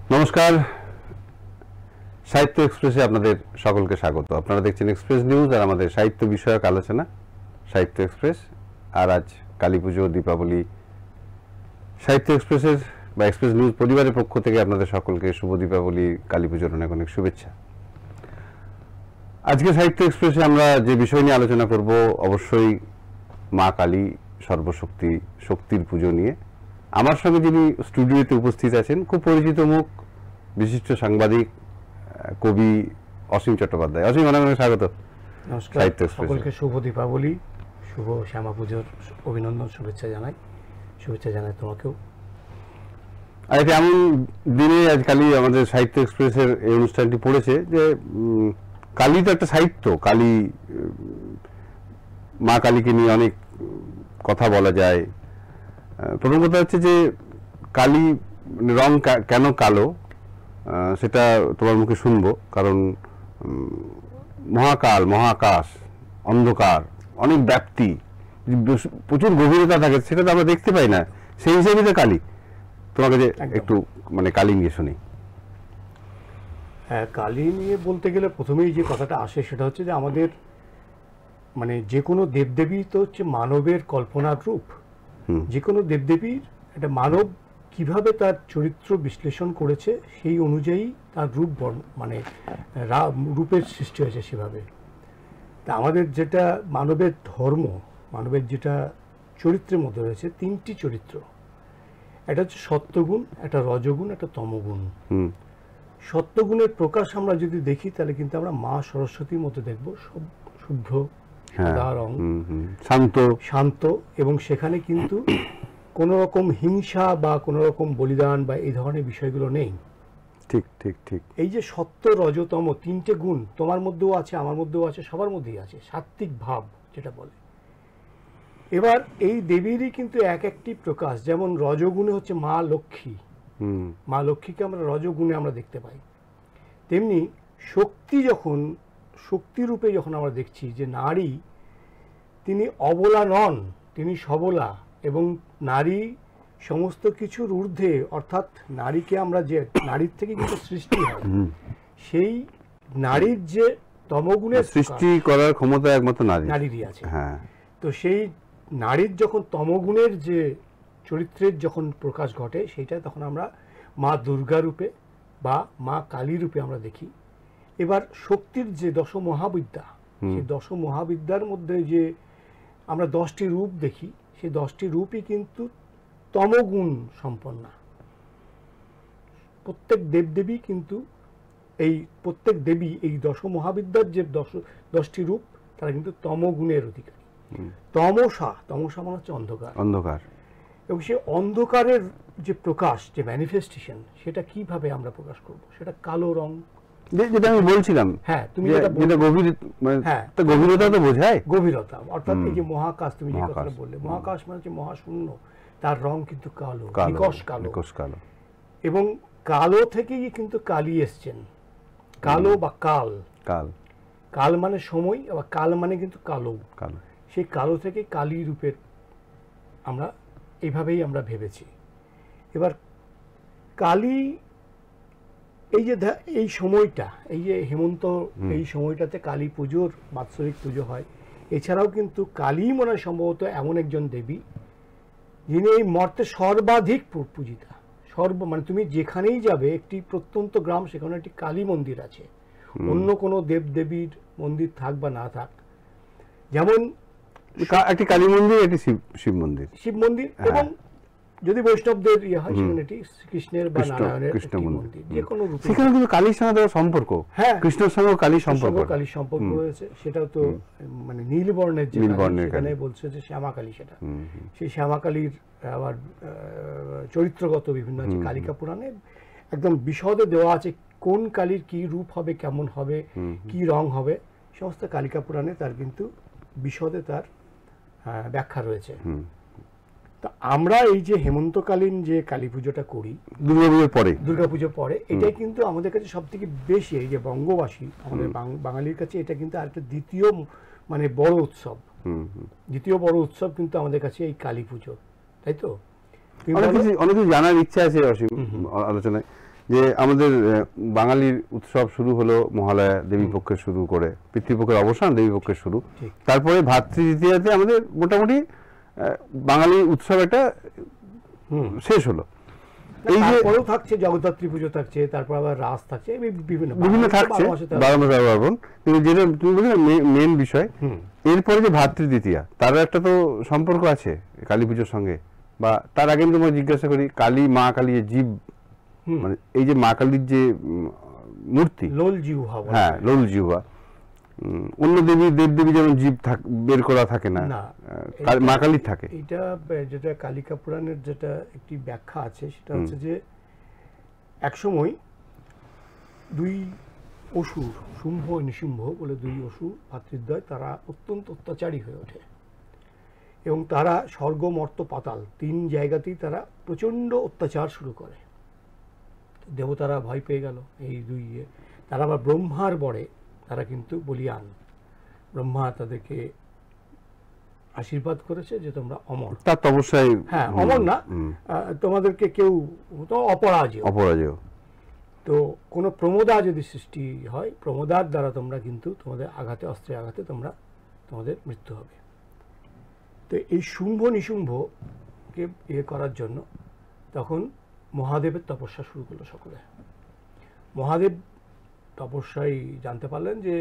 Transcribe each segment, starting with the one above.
নমস্কার, সাহিত্য এক্সপ্রেসে আপনাদের সকলকে স্বাগত। আপনারা দেখছেন এক্সপ্রেস নিউজ আর আমাদের সাহিত্য বিষয়ক আলোচনা সাহিত্য এক্সপ্রেস। আর আজ কালী পুজো, দীপাবলি, সাহিত্য এক্সপ্রেসের বা এক্সপ্রেস নিউজ পরিবারের পক্ষ থেকে আপনাদের সকলকে শুভ দীপাবলি, কালী পুজোর অনেক অনেক শুভেচ্ছা। আজকে সাহিত্য এক্সপ্রেসে আমরা যে বিষয় নিয়ে আলোচনা করব অবশ্যই মা কালী, সর্বশক্তি, শক্তির পুজো নিয়ে। আমার সঙ্গে যিনি স্টুডিওতে উপস্থিত আছেন, খুব পরিচিত মুখ, বিশিষ্ট সাংবাদিক, কবি অসীম চট্টোপাধ্যায়। অসীম, অনেক অনেক স্বাগত। নমস্কার, সকলকে শুভ দীপাবলি, শুভ শ্যামা পুজোর অভিনন্দন, শুভেচ্ছা জানাই তোমাকেও। আর এমন দিনে আজ কালী আমাদের সাহিত্য এক্সপ্রেসের এই অনুষ্ঠানটি পড়েছে যে কালী তো একটা সাহিত্য। কালী, মা কালীকে নিয়ে অনেক কথা বলা যায়। প্রথম কথা হচ্ছে যে কালী রং কেন কালো, সেটা তোমার মুখে শুনবো। কারণ মহাকাল, মহাকাশ, অন্ধকার, অনেক ব্যাপ্তি, প্রচুর গভীরতা থাকে, সেটা তো আমরা দেখতে পাই না। সেই হিসেবে তো কালী। তোমাকে যে একটু কালী নিয়ে শুনি। হ্যাঁ, কালী নিয়ে বলতে গেলে প্রথমেই যে কথাটা আসে সেটা হচ্ছে যে আমাদের যে কোনো দেবদেবী তো হচ্ছে মানবের কল্পনার রূপ। যে কোনো দেবদেবীর একটা মানব কিভাবে তার চরিত্র বিশ্লেষণ করেছে সেই অনুযায়ী তার রূপ রূপের সৃষ্টি হয়েছে সেভাবে। তা আমাদের যেটা মানবের ধর্ম, মানবের যেটা চরিত্রের মধ্যে রয়েছে তিনটি চরিত্র। একটা হচ্ছে সত্যগুণ, একটা রজগুণ, একটা তমগুণ। সত্যগুণের প্রকাশ আমরা যদি দেখি তাহলে কিন্তু আমরা মা সরস্বতীর মতো দেখবো, সব শুভ্র, সাদা রং, শান্ত, এবং সেখানে কিন্তু কোনো রকম হিংসা বা কোনো রকম বলিদান বা এই ধরনের বিষয়গুলো নেই। ঠিক ঠিক ঠিক। এই যে সত্য, রজতম তিনটে গুণ তোমার মধ্যেও আছে, আমার মধ্যেও আছে, সবার মধ্যেই আছে, সাত্ত্বিক ভাব যেটা বলে। এবার এই দেবীরই কিন্তু এক একটি প্রকাশ। যেমন রজগুণে হচ্ছে মা লক্ষ্মী, মা লক্ষ্মীকে আমরা রজগুণে আমরা দেখতে পাই। তেমনি শক্তিরূপে যখন আমরা দেখছি যে নারী, তিনি অবলা নন, তিনি সবলা, এবং নারী সমস্ত কিছুর ঊর্ধ্বে, অর্থাৎ নারীকে আমরা যে নারীর থেকে কিন্তু সৃষ্টি হয়, সেই নারীর যে তমগুণের সৃষ্টি করার ক্ষমতা একমাত্র নারীরই আছে। হ্যাঁ, তো সেই নারীর যখন তমগুণের যে চরিত্রের যখন প্রকাশ ঘটে, সেইটা তখন আমরা মা দুর্গা রূপে বা মা কালী রূপে আমরা দেখি। এবার শক্তির যে দশ মহাবিদ্যা, সেই দশ মহাবিদ্যার মধ্যে যে আমরা 10টি রূপ দেখি, সেই 10টি রূপই কিন্তু তমগুণ সম্পন্না। প্রত্যেক দেবদেবী কিন্তু প্রত্যেক দেবী এই দশ মহাবিদ্যার যে 10টি রূপ, তারা কিন্তু তমগুণের অধিকারী। তমসা মানে হচ্ছে অন্ধকার, এবং সেই অন্ধকারের যে প্রকাশ, যে ম্যানিফেস্টেশন, সেটা কিভাবে আমরা প্রকাশ করব? সেটা কালো রং, যেটা আমি বলছিলাম। হ্যাঁ, তুমি গভীরতা তো বোঝায়, গভীরতা। অর্থাৎ এই যে মহাকাশ, তুমি যে কথা বললে, মহাকাশ মানে হচ্ছে মহাশূন্য, তার রং কিন্তু কালো, নিকষ কালো। এবং কালো থেকেই কিন্তু কালী এসছেন। কালো বা কাল মানে সময়, আবার কাল মানে কিন্তু কালো। সেই কালো থেকে কালী রূপের আমরা এইভাবেই আমরা ভেবেছি। এবার কালী, এই সময়টা, এই যে হেমন্ত, এই সময়টাতে কালী পুজোর বাৎসরিক পুজো হয়। এছাড়াও কিন্তু কালী মনে হয় সম্ভবত এমন একজন দেবী যিনি এই মর্তে সর্বাধিক পূজিতা। তুমি যেখানেই যাবে, একটি প্রত্যন্ত গ্রাম, সেখানে একটি কালী মন্দির আছে। অন্য কোনো দেবদেবীর মন্দির থাক বা না থাক, যেমন একটি কালী মন্দির, একটি শিব মন্দির, এবং যদি বৈষ্ণবদের হয় সেখানে এটি কৃষ্ণের বা নারায়ণের মন্দির, যে কোনো রূপে। সেখানে কিন্তু কালীর সঙ্গে সম্পর্ক, হ্যাঁ, কৃষ্ণের সঙ্গে কালীর সম্পর্ক রয়েছে। সেটাও তো নীলবর্ণের, যেখানে বলছে যে শ্যামাকালী, সেটা সেই শ্যামাকালীর আবার চরিত্রগত বিভিন্ন আছে। কালিকা পুরাণে একদম বিশদে দেওয়া আছে কোন কালীর কি রূপ হবে, কেমন হবে, কি রং হবে, সমস্ত কালিকা পুরাণে তার কিন্তু বিশদে তার ব্যাখ্যা রয়েছে। তো আমরা এই যে হেমন্তকালীন যে কালী পুজোটা করি দুর্গাপুজোর পরে, এটাই কিন্তু আমাদের কাছে সব থেকে বেশি, এই যে বঙ্গবাসী, আমাদের বাঙালির কাছে এটা কিন্তু আরেকটা দ্বিতীয় বড় উৎসব। দ্বিতীয় বড় উৎসব কিন্তু আমাদের কাছে এই কালী পুজো, তাই তো? অনেক কিছু জানার ইচ্ছা আছে অসীম আলোচনায়, যে আমাদের বাঙালির উৎসব শুরু হলো মহালয়া, দেবীপক্ষের শুরু করে, পিতৃপক্ষের অবসান, দেবীপক্ষের শুরু, তারপরে ভাতৃদ্বিতীয়াতে আমাদের মোটামুটি বাঙালি উৎসব একটা শেষ হলো। এই যে পরেও থাকছে জগদ্ধাত্রী পুজো থাকছে, তারপর আবার রাস থাকছে, বিভিন্ন থাকছে 12 মাসে পার্বণ, কিন্তু যেটা তুমি বললে মেন বিষয় এরপরে যে ভাতৃদ্বিতীয়া, তারও একটা তো সম্পর্ক আছে কালী পুজোর সঙ্গে। বা তার আগে আমি তোমাকে জিজ্ঞাসা করি, কালী, মা কালী যে জীব, মানে এই যে মা কালীর যে মূর্তি, লোল জিহ্বা, হ্যাঁ লোল জিহ্বা, অন্য দেবদেবী যেমন জীব বের করা থাকে না, মা কালীর থাকে। এটা যেটা কালিকা পুরাণের যেটা একটি ব্যাখ্যা আছে সেটা হচ্ছে যে একসময় দুই অসুর, শুম্ভ ও নিশুম্ভ বলে দুই অসুর ভাতৃদ্বয়, তারা অত্যন্ত অত্যাচারী হয়ে ওঠে এবং তারা স্বর্গ, মর্ত, পাতাল 3 জায়গাতেই তারা প্রচণ্ড অত্যাচার শুরু করে। দেবতারা ভয় পেয়ে গেল এই দুই তারা আবার ব্রহ্মার বরে তারা কিন্তু বলিয়ান। ব্রহ্মা তাদেরকে আশীর্বাদ করেছে যে তোমরা অমর। তার তো অবশ্যই, হ্যাঁ অমর না, তোমাদেরকে কেউ অপরাজেয়। তো কোনো প্রমোদা যদি সৃষ্টি হয়, প্রমোদার দ্বারা তোমরা কিন্তু তোমাদের আঘাতে, অস্ত্রের আঘাতে তোমাদের মৃত্যু হবে। তো এই শুম্ভ নিশুম্ভকে করার জন্য তখন মহাদেবের তপস্যা শুরু করলো সকলে। মহাদেব তপস্যায় জানতে পারলেন যে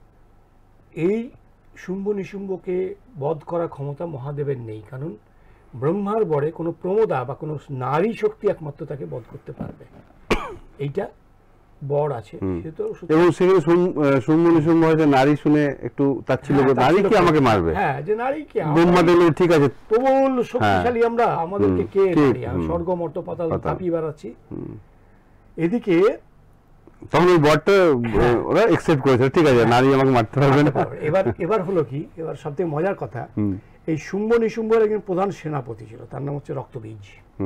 এই শুম্ভ নিশুম্ভকে বধ করার ক্ষমতা মহাদেবের নেই, কারণ ব্রহ্মার বরে কোনো প্রমোদা বা কোনো নারী শক্তি একমাত্র তাকে বধ করতে পারবে, এইটা বর আছে। এবং সেখানে শুম্ভ নিশুম্ভ হয়তো নারী শুনে একটু তার ছিল, নারী কি আমাকে মারবে, হ্যাঁ যে নারী কি, ব্রহ্মা দিলে ঠিক আছে, প্রবল শক্তিশালী আমরা, আমাদেরকে কে নারী, স্বর্গ মর্ত পাতাল তাপিয়ে বেড়াচ্ছি। এদিকে তখন ওই বরটা ওরা একসেপ্ট করেছে, ঠিক আছে নারী আমাকে মারতে পারবে না। এবার হলো কি, এবার সবথেকে মজার কথা, এই শুম্ভ নিশুম্ভের একজন প্রধান সেনাপতি ছিল, তার নাম হচ্ছে রক্তবীজ।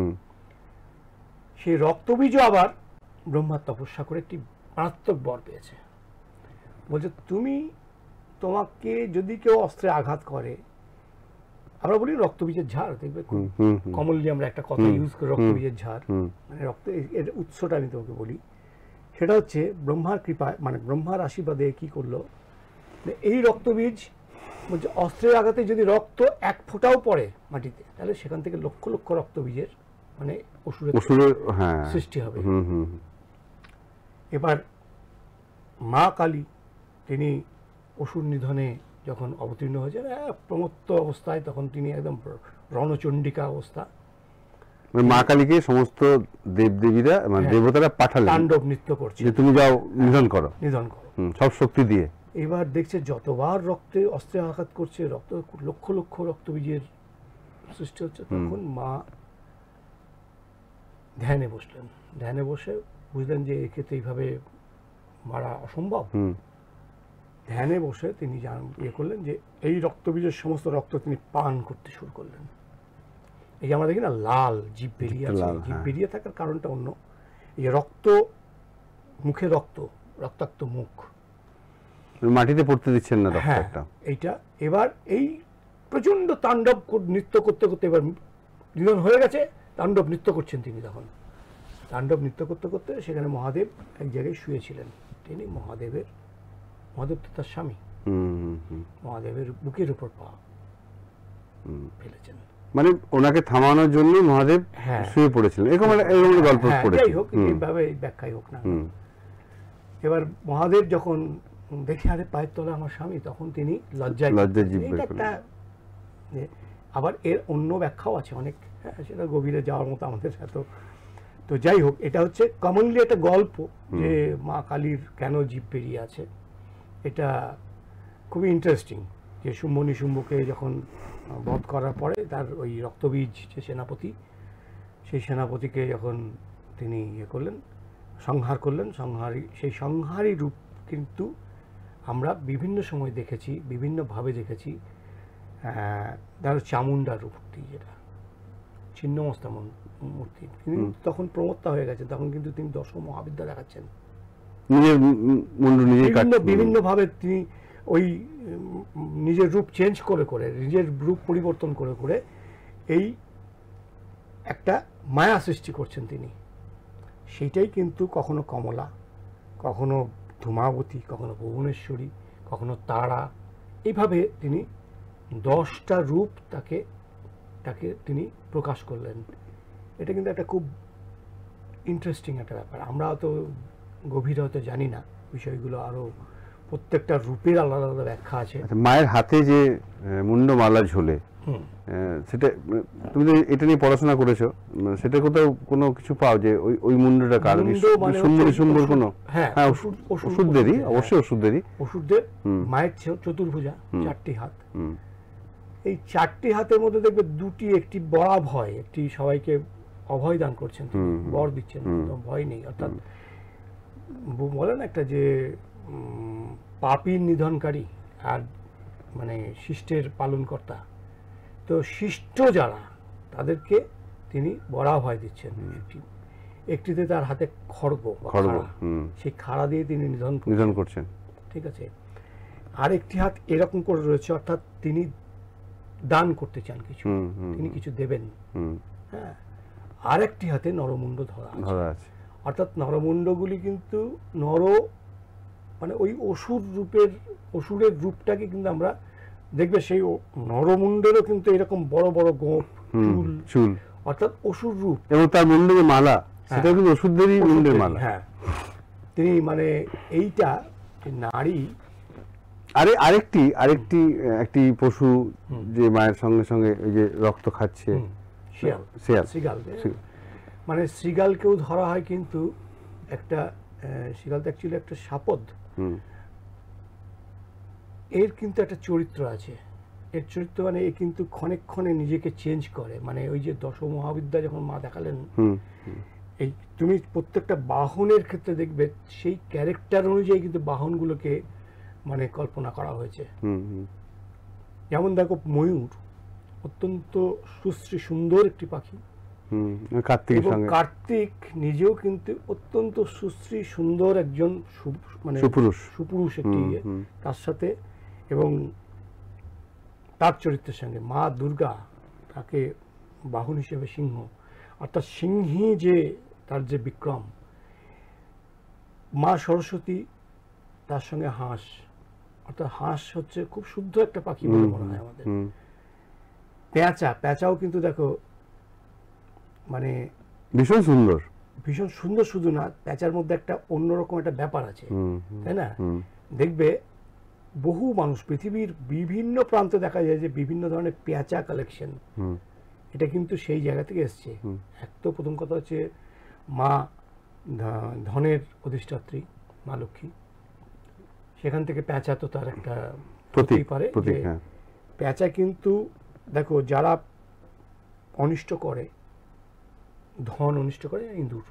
সেই রক্তবীজও আবার ব্রহ্মার তপস্যা করে একটি মারাত্মক বর পেয়েছে। বলছে তোমাকে যদি কেউ অস্ত্রে আঘাত করে, আমরা বলি রক্তবীজের ঝাড়, দেখবে কমনলি আমরা একটা কথা ইউজ করি, রক্তবীজের ঝাড়, মানে রক্ত, এর উৎসটা আমি তোমাকে বলি। সেটা হচ্ছে ব্রহ্মার কৃপায়, মানে ব্রহ্মার আশীর্বাদে কি করলো, এই রক্তবীজ বলছে অস্ত্রের আঘাতে যদি রক্ত 1 ফোঁটাও পড়ে মাটিতে, তাহলে সেখান থেকে লক্ষ লক্ষ রক্তবীজের মানে অসুরের সৃষ্টি হবে। এবার মা কালী তিনি অসুর নিধনে যখন অবতীর্ণ হয়েছেন প্রমত্ত অবস্থায়, তখন তিনি একদম রণচণ্ডিকা অবস্থা, মা কালীকে সমস্ত দেবদেবীরা মানে দেবতারা পাঠালেন, তাণ্ডব নৃত্য করছে, যে তুমি যাও নিধন করো সব শক্তি দিয়ে। এবার দেখছে যতবার রক্তে অস্ত্রে আঘাত করছে, রক্ত লক্ষ লক্ষ রক্তবীজের সৃষ্টি হচ্ছে, তখন মা ধ্যানে বসলেন। ধ্যানে বসে বুঝলেন যে এক্ষেত্রে এইভাবে মারা অসম্ভব। ধ্যানে বসে তিনি করলেন যে এই রক্তবীজের সমস্ত রক্ত তিনি পান করতে শুরু করলেন। এই যে আমরা দেখি না লাল জিভ বেরিয়ে আছে, জিভ বেরিয়ে থাকার কারণটা অন্য, এই রক্ত, মুখে রক্তাক্ত মুখ, মাটিতে পড়তে দিচ্ছেন না রক্তটা, এইটা। এবার এই প্রচন্ড তাণ্ডব নৃত্য করতে করতে এবার নিধন হয়ে গেছে, তাণ্ডব নৃত্য করছেন তিনি। তখন তাণ্ডব নৃত্য করতে করতে সেখানে মহাদেব এক জায়গায় শুয়েছিলেন। তিনি মহাদেব তো তার স্বামী, মহাদেবের বুকের উপর পা ফেলেছেন, মানে ওনাকে থামানোর জন্য মহাদেব শুয়ে পড়েছিলেন, এরকম গল্প পড়েছি। যাই হোক, এইভাবে ব্যাখ্যাই হোক না। এবার মহাদেব যখন দেখে আরে পায়ের তলে আমার স্বামী, তখন তিনি লজ্জায় একটা, আবার এর অন্য ব্যাখ্যাও আছে অনেক, সেটা গভীরে যাওয়ার মতো আমাদের এত। তো যাই হোক, এটা হচ্ছে কমনলি একটা গল্প যে মা কালীর কেন জীব বেরিয়ে আছে। এটা খুবই ইন্টারেস্টিং যে শুম্ভ নিশুম্ভকে যখন বধ করার পরে তার ওই রক্তবীজ যে সেনাপতি, সেই সেনাপতিকে যখন তিনি করলেন, সংহার করলেন, সেই সংহারী রূপ কিন্তু আমরা বিভিন্ন সময় দেখেছি, বিভিন্নভাবে দেখেছি। তার চামুন্ডা রূপটি, যেটা ছিন্নমস্তা মূর্তি, তিনি তখন প্রমত্তা হয়ে গেছেন, তখন কিন্তু তিনি 10 মহাবিদ্যা দেখাচ্ছেন, বিভিন্ন ভাবে তিনি ওই নিজের রূপ চেঞ্জ করে করে, নিজের রূপ পরিবর্তন করে করে এই একটা মায়া সৃষ্টি করছেন তিনি। সেইটাই কিন্তু কখনো কমলা, কখনো ধূমাবতী, কখনো ভুবনেশ্বরী, কখনো তারা, এইভাবে তিনি 10টা রূপ তাকে তিনি প্রকাশ করলেন। এটা কিন্তু একটা খুব ইন্টারেস্টিং একটা ব্যাপার। আমরা তো গভীরে হয়তো জানি না বিষয়গুলো, আরও প্রত্যেকটা রূপের আলাদা আলাদা ব্যাখ্যা আছে। মায়ের হাতে যে মুন্ডমালা ঝোলে, সেটা তুমি তো এটা নিয়ে পড়াশোনা করেছো, সেটা কোথাও কোনো কিছু পাও যে ওই মুন্ডটা কার, সুন্দর কোনো? হ্যাঁ, ওষুধদেরই, অবশ্যই ওষুধদেরই। ওষুধদের মায়ের চতুর্ভুজা, 4টি হাত। এই 4টি হাতের মধ্যে দেখবে 2টি, একটি বড় ভয়, একটি সবাইকে অভয় দান করছেন, বর দিচ্ছেন, ভয় নেই। অর্থাৎ বলেন একটা যে পাপীর নিধনকারী আর মানে শিষ্টের পালনকর্তা। তো শিষ্ট যারা তাদেরকে তিনি বড় ভয় দিচ্ছেন। একটিতে তার হাতে খড়গ, সেই খাড়া দিয়ে তিনি নিধন করছেন, ঠিক আছে। আরেকটি হাত এরকম করে রয়েছে, অর্থাৎ তিনি দান করতে চান কিছু, তিনি কিছু দেবেন। হ্যাঁ, আরেকটি হাতে নরমুণ্ড ধরা আছে। অর্থাৎ নরমুণ্ডগুলি কিন্তু মানে ওই অসুরের রূপটাকে কিন্তু আমরা দেখবে, সেই নরমুণ্ডেরও কিন্তু এরকম বড় বড় গোঁফ, চুল, অর্থাৎ অসুর রূপ। এবং তার মুন্ডে মালা, সেটা কিন্তু ওষুধদেরই মুন্ডের মালা। হ্যাঁ, তিনি মানে এইটা নারী। আরেকটি পশু যে মায়ের সঙ্গে সঙ্গে ওই যে রক্ত খাচ্ছে, শৃগাল। মানে শৃগালকেও ধরা হয়, কিন্তু একটা শৃগাল তো অ্যাকচুয়ালি একটা শাপদ। এর কিন্তু একটা চরিত্র আছে। এর চরিত্র মানে এ কিন্তু ক্ষণে ক্ষণে নিজেকে চেঞ্জ করে। মানে ওই যে দশ মহাবিদ্যা যখন মা দেখালেন, এই তুমি প্রত্যেকটা বাহনের ক্ষেত্রে দেখবে সেই ক্যারেক্টার অনুযায়ী কিন্তু বাহনগুলোকে মানে কল্পনা করা হয়েছে। যেমন দেখো, ময়ূর অত্যন্ত সুশ্রী সুন্দর একটি পাখি, কার্তিক নিজেও কিন্তু অত্যন্ত সুশ্রী সুন্দর একজন মানে সুপুরুষ একটি, তার সাথে এবং তার চরিত্রের সঙ্গে মা দুর্গা তাকে বাহন হিসেবে সিংহ, অর্থাৎ সিংহী যে তার যে বিক্রম। মা সরস্বতী তার সঙ্গে হাঁস, অর্থাৎ হাঁস হচ্ছে খুব শুদ্ধ একটা পাখি বলে মনে হয় আমাদের। পেঁচাও কিন্তু দেখো মানে ভীষণ সুন্দর, শুধু না, পেঁচার মধ্যে একটা অন্যরকম একটা ব্যাপার আছে, তাই না? দেখবে বহু মানুষ পৃথিবীর বিভিন্ন প্রান্তে দেখা যায় যে বিভিন্ন ধরনের পেঁচা কালেকশন, এটা কিন্তু সেই জায়গা থেকে এসছে। এক তো প্রথম কথা হচ্ছে মা ধনের অধিষ্ঠাত্রী মা লক্ষ্মী, সেখান থেকে পেঁচা তো তার একটা প্রতীক পারে। পেঁচা কিন্তু দেখো, যারা অনিষ্ট করে, ধন অনিষ্ট করে ইঁদুর,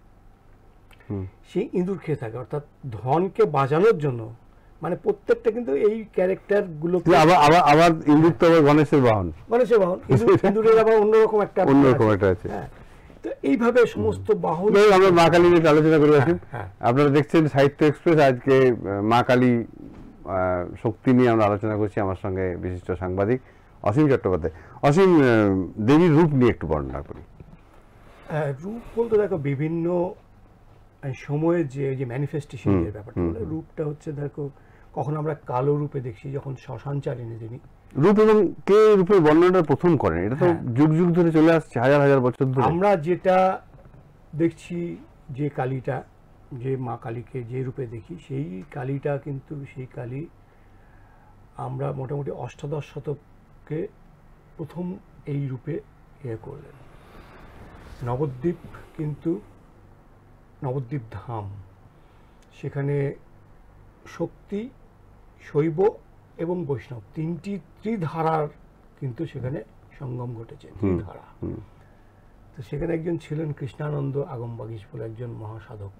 সেই ইঁদুর খেয়ে থাকে। অর্থাৎ ধনকে বাঁচানোর জন্য মানে প্রত্যেকটা কিন্তু এই ক্যারেক্টার গুলো। আবার ইঁদুর তো গণেশের বাহন, ইঁদুরের আবার অন্যরকম একটা আছে। তো এইভাবে সমস্ত বাহন আমরা মা কালী নিয়ে আলোচনা করে আছি। আপনারা দেখছেন সাহিত্য এক্সপ্রেস, আজকে মা কালী শক্তি নিয়ে আমরা আলোচনা করছি। আমার সঙ্গে বিশিষ্ট সাংবাদিক অসীম চট্টোপাধ্যায়। অসীম, দেবীর রূপ নিয়ে একটু বর্ণনা করি। রূপ বলতে দেখো, বিভিন্ন সময়ের যে ম্যানিফেস্টেশনের ব্যাপারটা, রূপটা হচ্ছে দেখো, কখন আমরা কালো রূপে দেখছি, যখন শ্মশানচারিণী যিনি রূপ, এবং কে রূপের বর্ণনাটা প্রথম করেন, এটা তো যুগ যুগ ধরে চলে আসছে, হাজার হাজার বছর ধরে। আমরা যেটা দেখছি, যে কালীটা, যে মা কালীকে যে রূপে দেখি, সেই কালীটা কিন্তু সেই কালী আমরা মোটামুটি অষ্টাদশ শতকে প্রথম এই রূপে করলেন। নবদ্বীপ কিন্তু নবদ্বীপ ধাম, সেখানে শক্তি, শৈব এবং বৈষ্ণব তিনটি ত্রিধারার কিন্তু সেখানে সঙ্গম ঘটেছে, ত্রিধারা। তো সেখানে একজন ছিলেন কৃষ্ণানন্দ আগমবাগীশ বলে একজন মহাসাধক।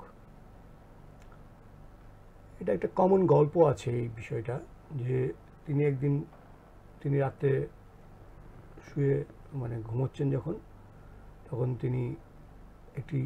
এটা একটা কমন গল্প আছে এই বিষয়টা, যে তিনি রাতে শুয়ে মানে ঘুমোচ্ছেন যখন, তখন তিনি একটি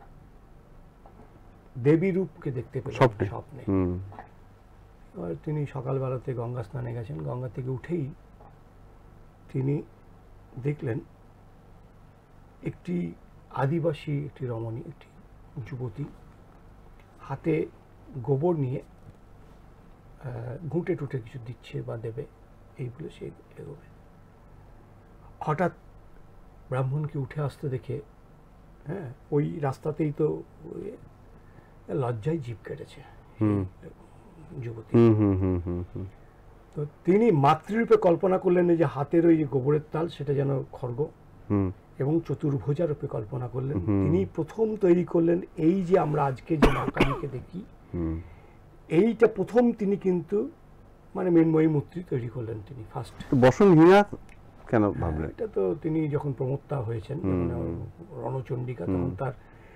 দেবী রূপকে দেখতে পেলেন স্বপ্নে। এবার তিনি সকালবেলাতে গঙ্গা স্নানে গেছেন, গঙ্গা থেকে উঠেই তিনি দেখলেন একটি আদিবাসী, একটি রমণী, একটি যুবতী হাতে গোবর নিয়ে ঘুঁটে টুটে কিছু দিচ্ছে বা দেবে, এই বলে সে এগোবে। হঠাৎ ব্রাহ্মণকে উঠে আসতে দেখে, হ্যাঁ, ওই রাস্তাতেই তো লজ্জায় জিভ কেটেছে যুবতী। তো তিনি মাতৃরূপে কল্পনা করলেন যে হাতের ওই যে গোবরের তাল সেটা যেন খড়গ, এবং চতুর্ভুজা রূপে কল্পনা করলেন। তিনি প্রথম তৈরি করলেন এই যে আমরা আজকে যে মা কালীকে দেখি, এইটা প্রথম তিনি কিন্তু মানে মৃন্ময়ী মূর্তি তৈরি করলেন তিনি ফার্স্ট। বসনহীনা কেন ভাবলেন? এটা তো তিনি যখন প্রমত্তা হয়েছেন, রণচণ্ডিকা, তখন তার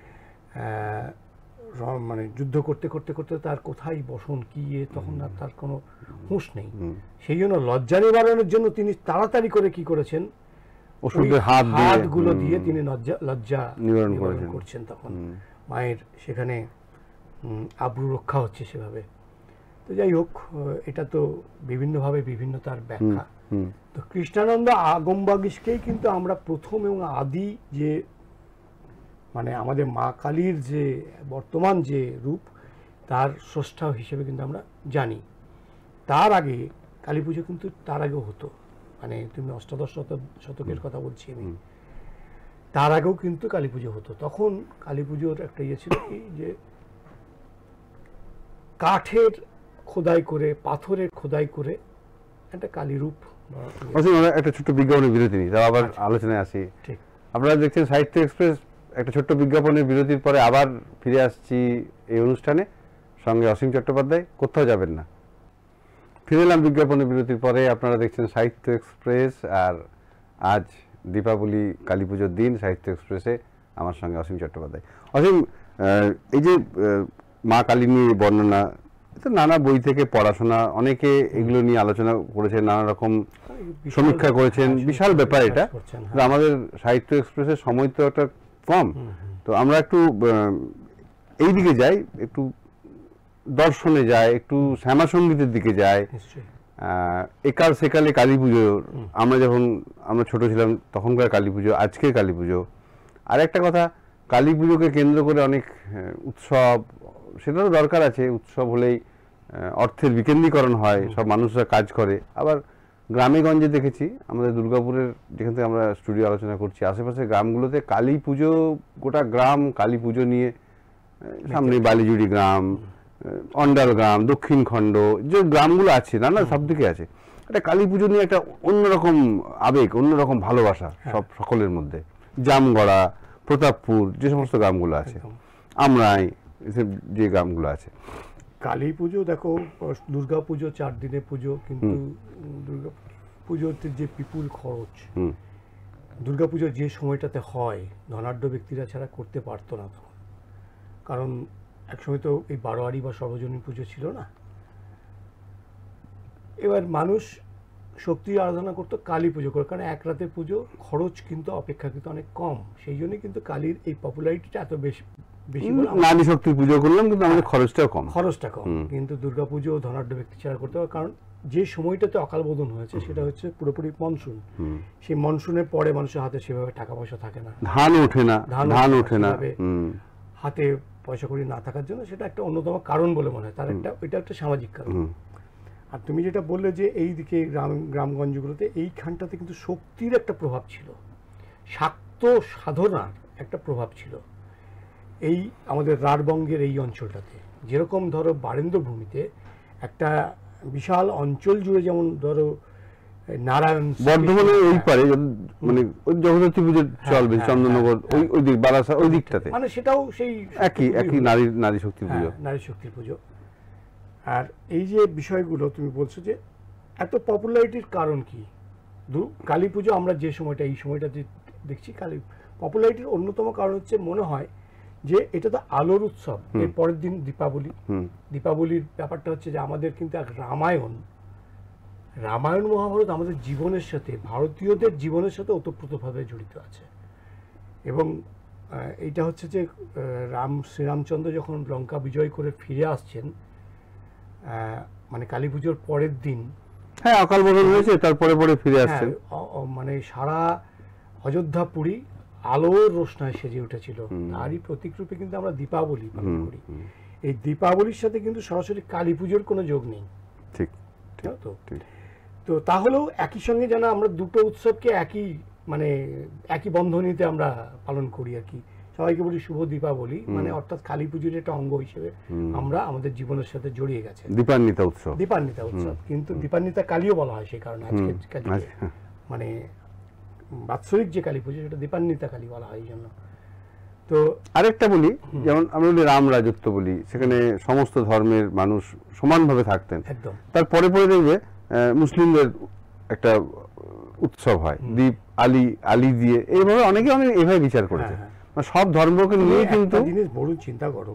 মানে যুদ্ধ করতে করতে করতে তার কোথায় বসন কি তখন আর তার কোনো হুঁশ নেই। সেই জন্য লজ্জা নিবারণের জন্য তিনি তাড়াতাড়ি করে কি করেছেন, ওষুধের হাতগুলো দিয়ে তিনি লজ্জা নিবারণ করছেন। তখন মায়ের সেখানে আব্রু রক্ষা হচ্ছে সেভাবে। তো যাই হোক, এটা তো বিভিন্নভাবে বিভিন্ন তার ব্যাখ্যা। তো কৃষ্ণানন্দ আগমবাগীশকেই কিন্তু আমরা প্রথম এবং আদি যে মানে আমাদের মা কালীর যে বর্তমান যে রূপ, তার স্রষ্টা হিসেবে কিন্তু আমরা জানি। তার আগে কালী পুজো কিন্তু তার আগেও হতো, মানে তুমি অষ্টাদশ শতকের কথা বলছি আমি, তার আগেও কিন্তু কালী পুজো হতো। তখন কালী পুজোর একটা ইয়ে ছিল কি, যে কাঠের খোদাই করে, পাথরের খোদাই করে একটা কালী রূপ। একটা ছোট্ট বিজ্ঞাপনের বিরতি নিই, তাও আবার আলোচনায় আসি। ঠিক, আপনারা দেখছেন সাহিত্য এক্সপ্রেস। একটা ছোট্ট বিজ্ঞাপনের বিরতির পরে আবার ফিরে আসছি এই অনুষ্ঠানে, সঙ্গে অসীম চট্টোপাধ্যায়। কোথাও যাবেন না। ফিরে এলাম বিজ্ঞাপনের বিরতির পরে। আপনারা দেখছেন সাহিত্য এক্সপ্রেস, আর আজ দীপাবলি কালী পুজোর দিন সাহিত্য এক্সপ্রেসে আমার সঙ্গে অসীম চট্টোপাধ্যায়। অসীম, এই যে মা কালী নিয়ে বর্ণনা, নানা বই থেকে পড়াশোনা, অনেকে এগুলো নিয়ে আলোচনা করেছেন, নানা রকম সমীক্ষা করেছেন, বিশাল ব্যাপার এটা। আমাদের সাহিত্য এক্সপ্রেসের সময় তো একটা কম, তো আমরা একটু এই দিকে যাই, একটু দর্শনে যায়, একটু শ্যামা সঙ্গীতের দিকে যায়। একাল সেকালে কালী পুজো, আমরা ছোট ছিলাম তখনকার কালী পুজো, আজকের কালী পুজো। আর একটা কথা, কালী পুজোকে কেন্দ্র করে অনেক উৎসব, সেটারও দরকার আছে। উৎসব হলেই অর্থের বিকেন্দ্রীকরণ হয়, সব মানুষরা কাজ করে। আবার গ্রামে গঞ্জে দেখেছি, আমাদের দুর্গাপুরের যেখান থেকে আমরা স্টুডিও আলোচনা করছি, আশেপাশে গ্রামগুলোতে কালী পুজো, গোটা গ্রাম কালী পুজো নিয়ে, সামনে বালিজুড়ি গ্রাম, অন্ডাল গ্রাম, দক্ষিণ খণ্ড, যে গ্রামগুলো আছে, নানা সব দিকে আছে, একটা কালী পুজো নিয়ে একটা অন্যরকম আবেগ, অন্যরকম ভালোবাসা সকলের মধ্যে। জামগড়া, প্রতাপপুর, যে সমস্ত গ্রামগুলো আছে, আমরাই, যে গ্রামগুলো আছে। কালী পুজো দেখো, দুর্গা পুজো 4 দিনের পুজো, কিন্তু দুর্গা পুজোতে যে বিপুল খরচ, দুর্গা পুজো যে সময়টাতে হয়, ধনাঢ্য ব্যক্তিরা ছাড়া করতে পারতো না তখন। কারণ একসময় তো এই বারোয়ারি বা সর্বজনীন পুজো ছিল না। এবার মানুষ শক্তির আরাধনা করতো কালী পুজো করে, কারণ এক রাতের পুজো, খরচ কিন্তু অপেক্ষাকৃত অনেক কম। সেই জন্যই কিন্তু কালীর এই পপুলারিটিটা এত বেশি। নারী শক্তির পুজো করলাম, কিন্তু আমাদের খরচটা কম। কিন্তু দুর্গা পুজো ধনাঢ্য ব্যক্তি ছাড়া করতে হবে, কারণ যে সময়টাতে অকাল বোধন হয়েছে সেটা হচ্ছে পুরোপুরি মনসুন। সেই মনসুনের পরে মানুষের হাতে সেভাবে টাকা পয়সা থাকে না, ধান ওঠে না, হাতে পয়সা কড়ি না থাকার জন্য সেটা একটা অন্যতম কারণ বলে মনে হয়। তার এটা একটা সামাজিক কারণ। আর তুমি যেটা বললে যে এই দিকে গ্রামগঞ্জগুলোতে এইখানটাতে কিন্তু শক্তির একটা প্রভাব ছিল, শাক্ত সাধনার একটা প্রভাব ছিল। এই আমাদের রাঢ়বঙ্গের এই অঞ্চলটাতে, যেরকম ধরো বারেন্দ্র ভূমিতে একটা বিশাল অঞ্চল জুড়ে, যেমন ধরো নারায়ণ বর্ধমানে ওই পারে, মানে জগদ্ধাত্রী পুজো চলবে, চন্দননগর ওই দিক, বারাসা ওই দিকটাতে, মানে সেটাও সেই একই নারী শক্তির পুজো, নারী শক্তির পুজো। আর এই যে বিষয়গুলো তুমি বলছো যে এত পপুলারিটির কারণ কি, কালী পুজো আমরা যে সময়টা, এই সময়টাতে দেখছি, কালী পপুলারিটির অন্যতম কারণ হচ্ছে মনে হয় যে এটা তো আলোর উৎসব। এর পরের দিন দীপাবলি। দীপাবলির ব্যাপারটা হচ্ছে যে আমাদের কিন্তু এক রামায়ণ মহাভারত আমাদের জীবনের সাথে, ভারতীয়দের জীবনের সাথে ওতপ্রোতভাবে জড়িত আছে। এবং এইটা হচ্ছে যে শ্রীরামচন্দ্র যখন লঙ্কা বিজয় করে ফিরে আসছেন, মানে কালী পুজোর পরের দিন, অকাল বোধন হয়েছে, তারপরে ফিরে আসছেন, মানে সারা অযোধ্যা পুরী আলোর রোশনায় সেজে উঠেছিল, তারই প্রতীক রূপে কিন্তু আমরা দীপাবলি পালন করি। এই দীপাবলির সাথে কিন্তু সরাসরি কালী পুজোর কোনো যোগ নেই, ঠিক তো তো তাহলেও একই সঙ্গে যেন আমরা দুটো উৎসবকে একই বন্ধনীতে আমরা পালন করি আর কি। সবাইকে বলি শুভ দীপাবলি, মানে অর্থাৎ কালী পুজোর একটা অঙ্গ হিসেবে আমরা আমাদের জীবনের সাথে জড়িয়ে গেছে। দীপান্বিতা উৎসব, দীপান্বিতা উৎসব, কিন্তু দীপান্বিতা কালীও বলা হয় সেই কারণে আজকে মানে বাৎসরিক যে কালী পুজো সেটা দীপান্বিতা কালী বলা হয় এই জন্য। তো আরেকটা বলি, যেমন আমরা বলি রাম রাজত্ব বলি, সেখানে সমস্ত ধর্মের মানুষ সমানভাবে থাকতেন। একদম। তারপরে দেখবে মুসলিমদের একটা উৎসব হয় দীপ আলী দিয়ে, এইভাবে অনেকে এইভাবে বিচার করেছে। মানে সব ধর্মকে নিয়ে কিন্তু জিনিস বড় চিন্তা করো,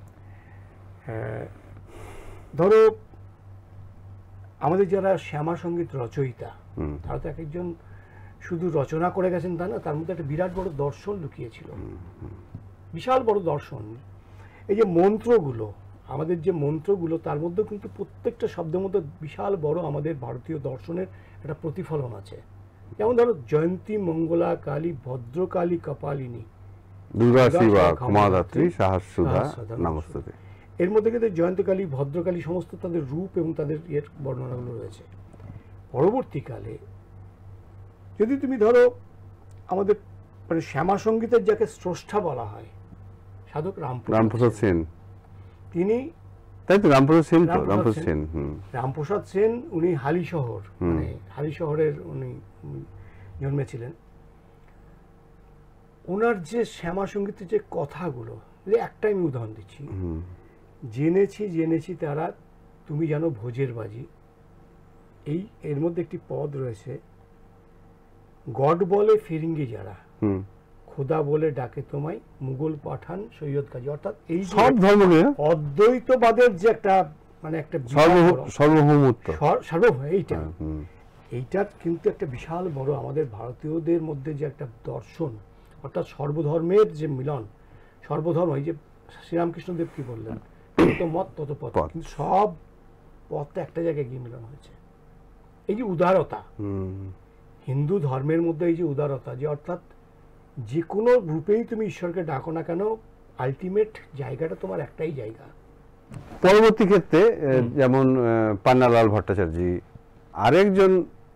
ধরো আমাদের যারা শ্যামা সঙ্গীত রচয়িতা, তারা তো এক একজন শুধু রচনা করে গেছেন তা না, তার মধ্যে একটা বিরাট বড় দর্শন লুকিয়েছিল, বিশাল বড় দর্শন। এই যে মন্ত্রগুলো, আমাদের যে মন্ত্রগুলো, তার মধ্যে কিন্তু প্রত্যেকটা শব্দের মধ্যে বিশাল বড় আমাদের ভারতীয় দর্শনের একটা প্রতিফলন আছে। যেমন ধরো জয়ন্তী মঙ্গলা কালী ভদ্রকালী কপালিনী দুর্গা শিবা ক্ষমাদাত্রী সহস্রধা নমস্তুতে, এর মধ্যে কিন্তু জয়ন্তকালী ভদ্রকালী সমস্ত তাদের রূপ এবং তাদের এর বর্ণনাগুলো রয়েছে। পরবর্তীকালে যদি তুমি ধরো আমাদের মানে শ্যামা সঙ্গীতের যাকে স্রষ্টা বলা হয় সাধক রামপ্রসাদ সেন, তিনি তাই তো রামপ্রসাদ সেন উনি হালিশহর, মানে হালিশহরের উনি জন্মেছিলেন। ওনার যে শ্যামা সঙ্গীতের যে কথাগুলো, একটাই আমি উদাহরণ দিচ্ছি, জেনেছি তারা তুমি জানো ভোজের বাজি, এর মধ্যে একটি পদ রয়েছে, গড বলে ফিরিঙ্গি যারা, খোদা বলে ডাকে তোমায় মুঘল পাঠান সৈয়দ কাজী। অর্থাৎ এই সব ধর্মকে অদ্বৈতবাদের যে একটা মানে একটা সার্বভৌমত্ব এইটার কিন্তু একটা বিশাল বড় আমাদের ভারতীয়দের মধ্যে যে একটা দর্শন, অর্থাৎ সর্বধর্মের যে মিলন, সর্বধর্ম, এই যে শ্রীরামকৃষ্ণদেব কি বললেন, তত মত তত পথ, কিন্তু সব পথটা একটা জায়গায় গিয়ে মিলন হয়েছে। এই যে উদারতা, হিন্দু ধর্মের মধ্যে এই যে উদারতা, যে অর্থাৎ যে কোনো রূপেই তুমি ঈশ্বরকে ডাকো না কেন, আলটিমেট জায়গাটা তোমার একটাই জায়গা। পরবর্তী ক্ষেত্রে যেমন পান্নালাল ভট্টাচার্য, আরেকজন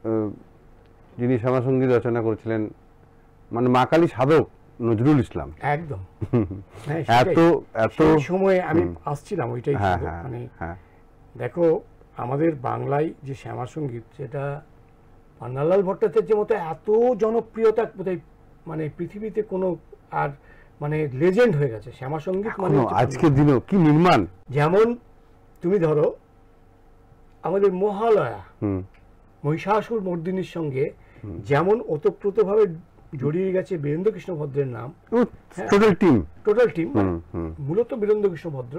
যিনি শ্যামা সঙ্গীত রচনা করেছিলেন, মানে মা কালী সাধক নজরুল ইসলাম। একদম। এত সময় আমি আসছিলাম ওইটাই, মানে দেখো আমাদের বাংলায় যে শ্যামা সঙ্গীত, সেটা পান্নালাল ভট্টাচার্যের মতো এত জনপ্রিয়তা বোধহয় মানে পৃথিবীতে কোনো আর মানে লেজেন্ড হয়ে গেছে শ্যামা সঙ্গীত, মানে আজকের দিনেও কি নির্মাণ। যেমন তুমি ধরো আমাদের মহালয়া, মহিষাসুর মর্দিনীর সঙ্গে যেমন ওতপ্রোতভাবে জড়িয়ে গেছে বীরেন্দ্র কৃষ্ণ ভদ্রের নাম, টোটাল টিম মূলত বীরেন্দ্র কৃষ্ণ ভদ্র,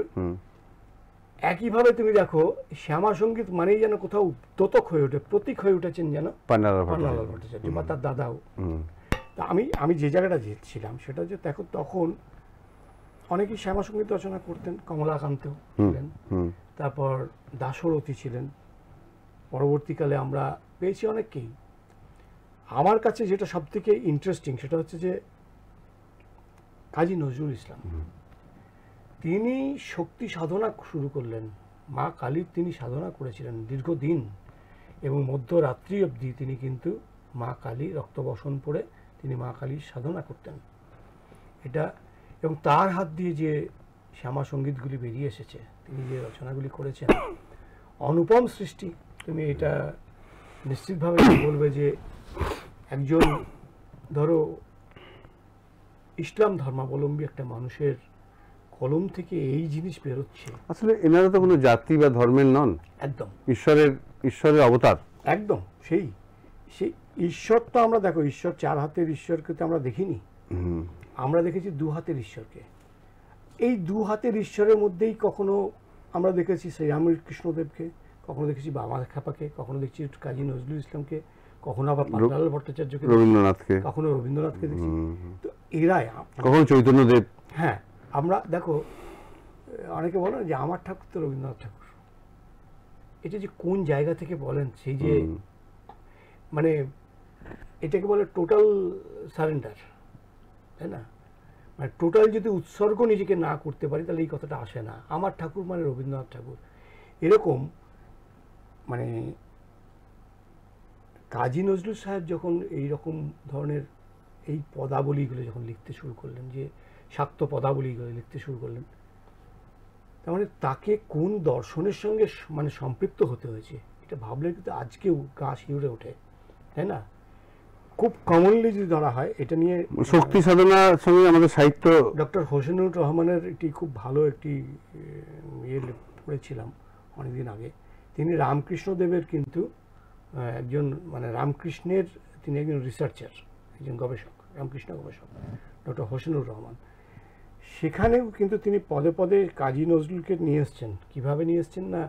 একইভাবে তুমি দেখো শ্যামা সঙ্গীত মানেই যেন কোথাও তোতক হয়ে ওঠে, প্রতীক হয়ে উঠেছেন যেন পান্নালাল ভট্টাচার্য বা তার দাদাও। তা আমি যে জায়গাটা যেছিলাম সেটা হচ্ছে, দেখো তখন অনেকেই শ্যামা সঙ্গীত রচনা করতেন, কমলাকান্ত ছিলেন, তারপর দাশরথী ছিলেন, পরবর্তীকালে আমরা পেয়েছি অনেককেই। আমার কাছে যেটা সব থেকে ইন্টারেস্টিং সেটা হচ্ছে যে কাজী নজরুল ইসলাম, তিনি শক্তি সাধনা শুরু করলেন, মা কালীর তিনি সাধনা করেছিলেন দীর্ঘদিন, এবং মধ্যরাত্রি অবধি তিনি কিন্তু মা কালী রক্তবসন পড়ে তিনি মা কালীর সাধনা করতেন। এটা এবং তার হাত দিয়ে যে শ্যামা সঙ্গীতগুলি বেরিয়ে এসেছে, তিনি যে রচনাগুলি করেছেন, অনুপম সৃষ্টি। তুমি এটা নিশ্চিতভাবে বলবে যে একজন ধরো ইসলাম ধর্মাবলম্বী একটা মানুষের কলম থেকে এই জিনিস বেরোচ্ছে। আসলে এনারা তো কোনো জাতি বা ধর্মের নন, একদম ঈশ্বরের অবতার। একদম সেই ঈশ্বর তো আমরা দেখো, ঈশ্বর চার হাতের ঈশ্বরকে তো আমরা দেখিনি, আমরা দেখেছি দু হাতের ঈশ্বরকে। এই দু হাতের ঈশ্বরের মধ্যেই কখনো আমরা দেখেছি শ্রীরামকৃষ্ণদেবকে, কখনো দেখেছি বাবা খাপাকে, কখনো দেখছি কাজী নজরুল ইসলামকে, কখনো আবার পান্নালাল ভট্টাচার্যকে, রবীন্দ্রনাথকে, কখনো রবীন্দ্রনাথকে দেখছি। তো এরাই, কখনো চৈতন্যদেব। হ্যাঁ, আমরা দেখো অনেকে বলেন যে আমার ঠাকুর তো রবীন্দ্রনাথ ঠাকুর, এটা যে কোন জায়গা থেকে বলেন, সেই যে মানে এটাকে বলে টোটাল সারেন্ডার, তাই না? মানে টোটাল যদি উৎসর্গ নিজেকে না করতে পারি তাহলে এই কথাটা আসে না। আমার ঠাকুর মানে রবীন্দ্রনাথ ঠাকুর। এরকম মানে কাজী নজরুল সাহেব যখন এই রকম ধরনের এই পদাবলীগুলো যখন লিখতে শুরু করলেন, যে শাক্ত পদাবলীগুলো লিখতে শুরু করলেন, তার মানে তাকে কোন দর্শনের সঙ্গে মানে সম্পৃক্ত হতে হয়েছে এটা ভাবলে কিন্তু আজকেও গা শিউরে ওঠে, তাই না? খুব কমনলি যদি ধরা হয় এটা নিয়ে শক্তি সাধনার সঙ্গে আমাদের সাহিত্য, ডক্টর হোসেনুর রহমানের একটি খুব ভালো একটি ইয়ে পড়েছিলাম অনেকদিন আগে। তিনি রামকৃষ্ণদেবের কিন্তু একজন মানে রামকৃষ্ণের তিনি একজন রিসার্চার, একজন গবেষক, রামকৃষ্ণ গবেষক ডক্টর হোসেনুর রহমান। সেখানেও কিন্তু তিনি পদে পদে কাজী নজরুলকে নিয়ে এসছেন। কীভাবে নিয়ে এসছেন না,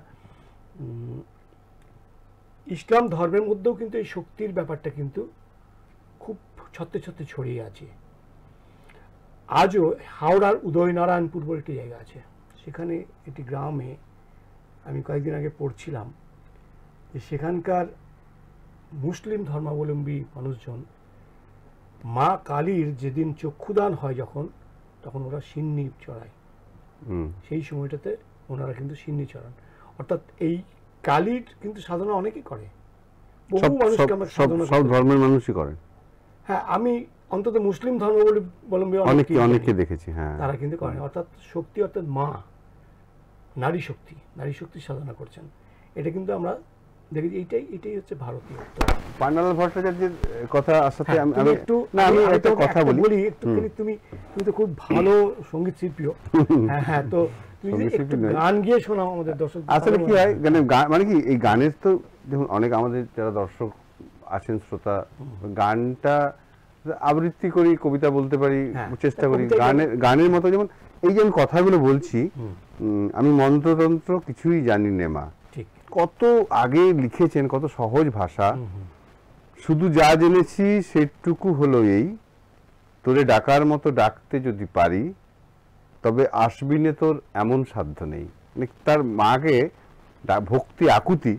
ইসলাম ধর্মের মধ্যেও কিন্তু এই শক্তির ব্যাপারটা কিন্তু খুব ছত্রে ছত্রে ছড়িয়ে আছে। আজও হাওড়ার উদয়নারায়ণপুর বলে একটি জায়গা আছে, সেখানে একটি গ্রামে আমি কয়েকদিন আগে পড়ছিলাম যে সেখানকার মুসলিম ধর্মাবলম্বী মানুষজন মা কালীর যেদিন চক্ষুদান হয় তখন ওরা সিন্নি চড়ায়। সেই সময়টাতে ওনারা কিন্তু সিন্নি চড়ান। অর্থাৎ এই কালীর কিন্তু সাধনা অনেকেই করে, বহু মানুষকে আমরা সাধনা, সব ধর্মের মানুষই করেন। হ্যাঁ, আমি অন্তত মুসলিম ধর্মাবলম্বী অনেককে দেখেছি, হ্যাঁ, তারা কিন্তু করেন। অর্থাৎ শক্তি, অর্থাৎ মা, নারী শক্তির সাধনা করছেন। এটা কিন্তু আমরা দেখেছি, এটাই হচ্ছে ভারতীয়। পান্নালাল ভট্টাচার্যের কথা আসাতে আমি একটা কথা বলি একটুখানি। তুমি তো খুব ভালো সঙ্গীত শিল্পীও। হ্যাঁ, তো তুমি একটু গান গিয়ে শোনাও আমাদের দর্শক। আসলে কি হয়, মানে কি এই গানের তো দেখুন অনেক আমাদের যারা দর্শক আছেন, শ্রোতা, গানটা আবৃত্তি করি, কবিতা বলতে পারি, চেষ্টা করি। গানের মতো যেমন এই যে আমি কথাগুলো বলছি, আমি মন্ত্রতন্ত্র কিছুই জানি নে মা, কত আগে লিখেছেন, কত সহজ ভাষা। শুধু যা জেনেছি সেটুকু হলো এই, তোরে ডাকার মতো ডাকতে যদি পারি, তবে আসবি নে তোর এমন সাধ্য নেই। মানে তার মাকে ভক্তি আকুতি,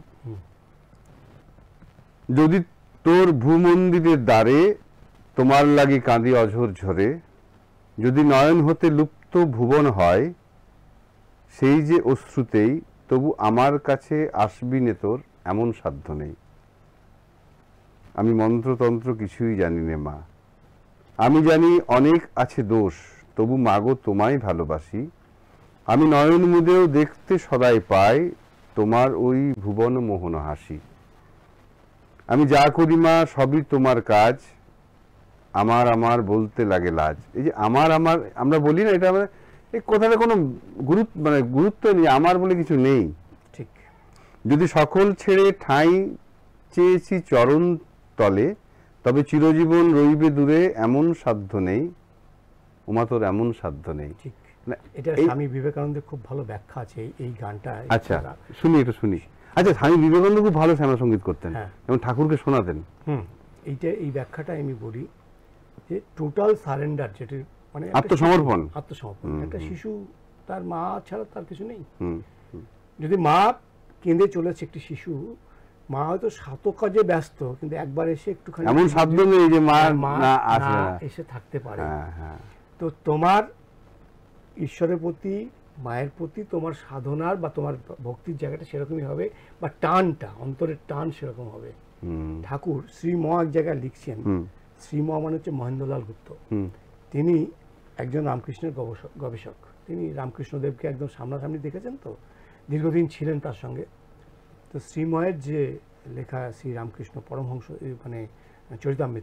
যদি তোর ভূমন্দিরের দ্বারে তোমার লাগি কাঁদি অঝোর ঝরে, যদি নয়ন হতে লুপ্ত ভুবন হয়, সেই যে অশ্রুতেই তবু আমার কাছে আসবি নে তোর এমন সাধ্য নেই। আমি মন্ত্রতন্ত্র কিছুই জানি নে মা, আমি জানি অনেক আছে দোষ, তবু মাগো তোমায় ভালোবাসি। আমি নয়ন মুদেও দেখতে সদাই পাই তোমার ওই ভুবন মোহন হাসি। আমি যা করি মা সবই তোমার কাজ, আমার আমার বলতে লাগে লাজ। এই যে আমার আমরা বলি না, এটা আমাদের এই কথাটা কোনো গুরুত্ব নেই, আমার বলে কিছু নেই। ঠিক। যদি সকল ছেড়ে ঠাঁই চেয়েছি চরণ তলে, তবে চিরজীবন রইবে দূরে এমন সাধ্য নেই, ওমা তোর এমন সাধ্য নেই। ঠিক, এটা স্বামী বিবেকানন্দের খুব ভালো ব্যাখ্যা আছে এই গানটা। আচ্ছা, শুনি। আচ্ছা, স্বামী বিবেকানন্দ খুব ভালো শ্যামা সঙ্গীত করতেন, এবং ঠাকুরকে শোনাতেন। এই ব্যাখ্যাটা আমি বলি যে টোটাল সারেন্ডার, যেটা মানে আত্মসমর্পণ। একটা শিশু তার মা ছাড়া তার কিছু নেই। যদি মা কেঁদে চলেছে একটি শিশু, মা হয়তো শত কাজে ব্যস্ত, কিন্তু একবার এসে একটুখানি এমন সাধ্য নেই যে মা এসে থাকতে পারে। তো তোমার ঈশ্বরের প্রতি, মায়ের প্রতি তোমার সাধনার বা তোমার ভক্তির জায়গাটা সেরকমই হবে, বা টানটা, অন্তরের টান সেরকম হবে। ঠাকুর শ্রীম এক জায়গায় লিখছেন, শ্রীম মানে হচ্ছে মহেন্দ্রলাল গুপ্ত, তিনি একজন রামকৃষ্ণের গবেষক। তিনি রামকৃষ্ণদেবকে একদম সামনাসামনি দেখেছেন, তো দীর্ঘদিন ছিলেন তার সঙ্গে। তো শ্রীময়ের যে লেখা শ্রী রামকৃষ্ণ পরমহংস মানে চরিতামৃত,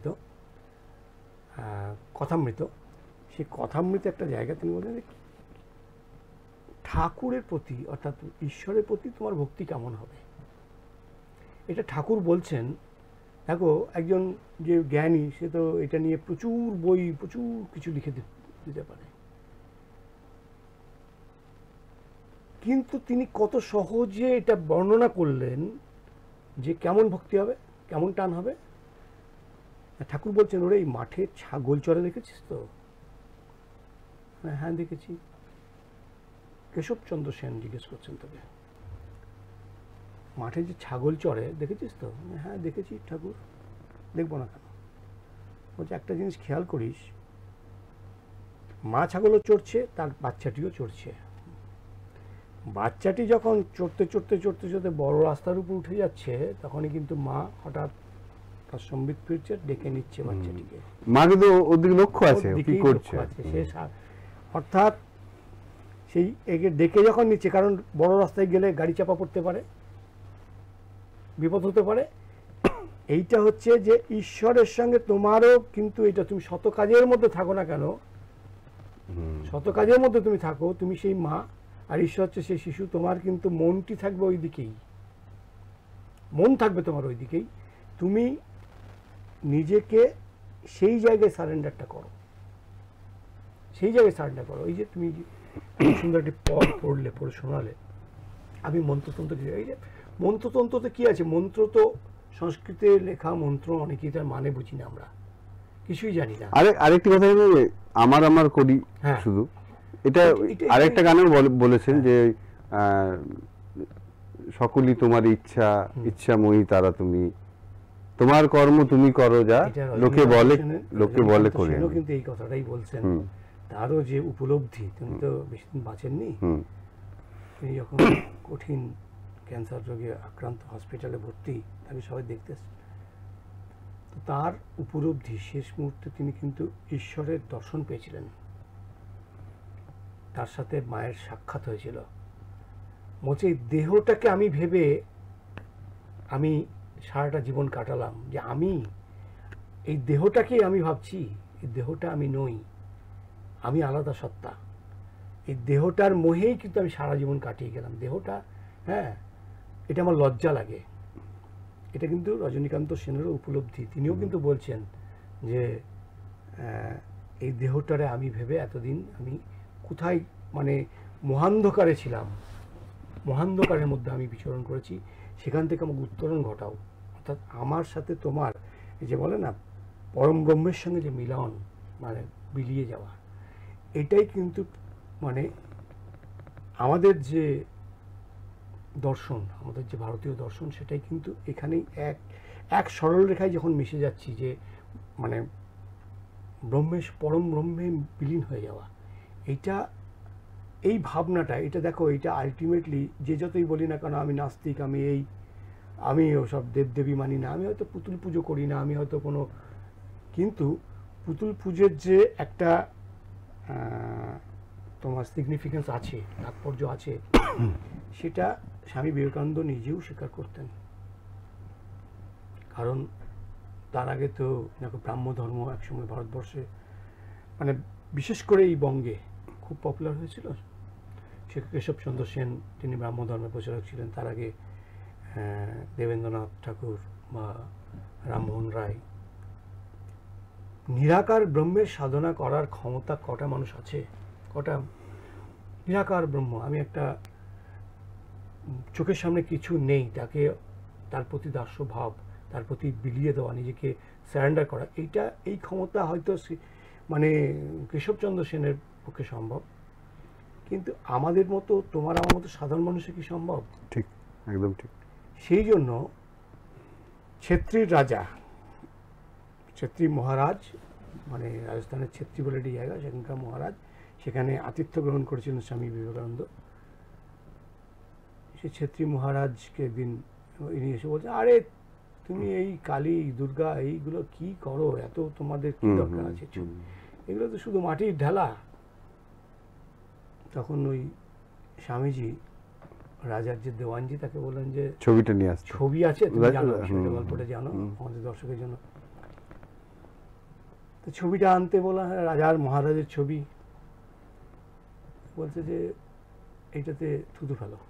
কথামৃত, সেই কথামৃত একটা জায়গা তিনি বলেন ঠাকুরের প্রতি অর্থাৎ ঈশ্বরের প্রতি তোমার ভক্তি কেমন হবে। এটা ঠাকুর বলছেন। দেখো, একজন যে জ্ঞানী সে তো এটা নিয়ে প্রচুর বই, প্রচুর কিছু লিখে দিতে পারে, কিন্তু তিনি কত সহজে এটা বর্ণনা করলেন যে কেমন ভক্তি হবে, কেমন টান হবে। ঠাকুর বলছেন, ওরে এই মাঠে ছাগল চড়ে দেখেছিস তো? হ্যাঁ দেখেছি। কেশবচন্দ্র সেন জিজ্ঞেস করছেন তোকে, মাঠে যে ছাগল চড়ে দেখেছিস তো? হ্যাঁ দেখেছি ঠাকুর, দেখবো না কেন? বলছে একটা জিনিস খেয়াল করিস, মা ছাগলও চড়ছে, তার বাচ্চাটিও চড়ছে। বাচ্চাটি যখন চড়তে চড়তে চড়তে চড়তে বড় রাস্তার উপর উঠে যাচ্ছে, তখনই কিন্তু মা হঠাৎ তার সম্বিত ফিরছে, ডেকে নিচ্ছে বাচ্চাটিকে। মা কিন্তু ওদিকে লক্ষ্য আছে, ওর কি দিকেই করছে। লক্ষ্য আছে। অর্থাৎ সেই একে ডেকে যখন নিচ্ছে, কারণ বড় রাস্তায় গেলে গাড়ি চাপা পড়তে পারে, বিপদ হতে পারে। এইটা হচ্ছে যে ঈশ্বরের সঙ্গে তোমারও কিন্তু এটা, তুমি শত কাজের মধ্যে থাকো না কেন, শত কাজের মধ্যে তুমি থাকো, তুমি সেই মা, আর ঈশ্বর হচ্ছে সেই শিশু। তোমার কিন্তু মনটি থাকবে ওই দিকেই, মন থাকবে তোমার ওই দিকেই। তুমি নিজেকে সেই জায়গায় সারেন্ডারটা করো, সেই জায়গায় সারেন্ডার করো। এই যে তুমি সুন্দর একটি পদ পড়ে শোনালে, আমি মন্ত্রতন্ত্র, এই যে মন্ত্রতন্ত্রতে কি আছে? মন্ত্র তো সংস্কৃতে লেখা মন্ত্র, অনেকেই তার মানে বুঝি না, আমরা কিছুই জানি না। আরেকটি কথা হলো, আমার করি হ্যাঁ। শুধু এটা আরেকটা গানেও বলেছেন যে সকলই তোমার ইচ্ছাময়ী তারা তুমি, তোমার কর্ম তুমি করো যা, লোকে বলে করে। কিন্তু এই কথাটাই বলছেন, তারও যে উপলব্ধি, তিনি তো বেশি দিন বাঁচেননি, তিনি যখন কঠিন ক্যান্সার রোগে আক্রান্ত, হসপিটালে ভর্তি, তাকে সবাই দেখতে, তো তার উপলব্ধি শেষ মুহূর্তে তিনি কিন্তু ঈশ্বরের দর্শন পেয়েছিলেন, তার সাথে মায়ের সাক্ষাৎ হয়েছিল। বলছে এই দেহটাকে আমি ভেবে আমি সারাটা জীবন কাটালাম, যে আমি এই দেহটাকেই আমি ভাবছি, এই দেহটা আমি নই, আমি আলাদা সত্তা। এই দেহটার মোহেই কিন্তু আমি সারা জীবন কাটিয়ে গেলাম। দেহটা, হ্যাঁ, এটা আমার লজ্জা লাগে। এটা কিন্তু রজনীকান্ত সেনেরও উপলব্ধি। তিনিও কিন্তু বলছেন যে এই দেহটারে আমি ভেবে এতদিন আমি কোথায়, মানে মহান্ধকারে ছিলাম, মহান্ধকারের মধ্যে আমি বিচরণ করেছি, সেখান থেকে আমাকে উত্তরণ ঘটাও। অর্থাৎ আমার সাথে তোমার এই যে বলে না, পরম ব্রহ্মের সঙ্গে যে মিলন, মানে বিলিয়ে যাওয়া, এটাই কিন্তু মানে আমাদের যে দর্শন, আমাদের যে ভারতীয় দর্শন, সেটাই কিন্তু এখানেই এক সরল রেখায় যখন মিশে যাচ্ছি, যে মানে পরম ব্রহ্মে বিলীন হয়ে যাওয়া, এইটা, এই ভাবনাটা, এটা দেখো, এটা আলটিমেটলি যে যতই বলি না কেন আমি নাস্তিক, আমি ওসব দেবদেবী মানি না, আমি হয়তো পুতুল পুজো করি না, আমি হয়তো কোনো, কিন্তু পুতুল পুজোর যে একটা তোমার সিগনিফিকেন্স আছে, তাৎপর্য আছে, সেটা স্বামী বিবেকানন্দ নিজেও স্বীকার করতেন। কারণ তার আগে তো ব্রাহ্ম ধর্ম একসময় ভারতবর্ষে, মানে বিশেষ করে এই বঙ্গে খুব পপুলার হয়েছিল। সে কেশবচন্দ্র সেন, তিনি ব্রাহ্ম ধর্মের প্রচারক ছিলেন। তার আগে দেবেন্দ্রনাথ ঠাকুর বা রামমোহন রায়। নিরাকার ব্রহ্মের সাধনা করার ক্ষমতা কটা মানুষ আছে? কটা নিরাকার ব্রহ্ম, আমি একটা চোখের সামনে কিছু নেই, তাকে, তার প্রতি দাস্য ভাব, তার প্রতি বিলিয়ে দেওয়া, নিজেকে সারেন্ডার করা, এই ক্ষমতা হয়তো মানে কেশবচন্দ্র সেনের পক্ষে সম্ভব, কিন্তু আমাদের মতো, তোমার আমার মতো সাধারণ মানুষের কি সম্ভব? ঠিক, একদম ঠিক। সেই জন্য ছেত্রীর রাজা, ছেত্রী মহারাজ, মানে রাজস্থানের ছেত্রী বলে একটি জায়গা, সেখানকার মহারাজ, সেখানে আতিথ্য গ্রহণ করেছিলেন স্বামী বিবেকানন্দ। সে ছেত্রী মহারাজকে একদিন ইনি এসে বলছে, আরে তুমি এই কালী দুর্গা এইগুলো কি করো, এত তোমাদের কি দরকার আছে, এগুলো তো শুধু মাটির ঢালা। তখন ওই স্বামীজি, রাজার যে দেওয়ানজি, তাকে বললেন যে ছবিটা নিয়ে আসতে, ছবি আছে, তুমি জানো, সেটা গল্পটা জানো, আমাদের দর্শকের জন্য। তো ছবিটা আনতে বলা হয়, রাজার মহারাজের ছবি। বলছে যে এইটাতে থুতু ফেলো।